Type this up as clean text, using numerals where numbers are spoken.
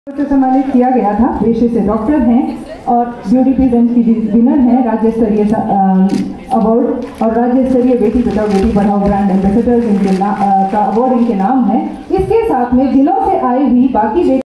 से सम्मानित किया गया था। पेशे से डॉक्टर हैं और ब्यूटी पेजेंट की विनर हैं राज्य स्तरीय अवार्ड और राज्य स्तरीय बेटी बचाओ बेटी पढ़ाओ ब्रांड एम्बेसडर का अवार्ड इनके नाम है। इसके साथ में जिलों से आई हुई बाकी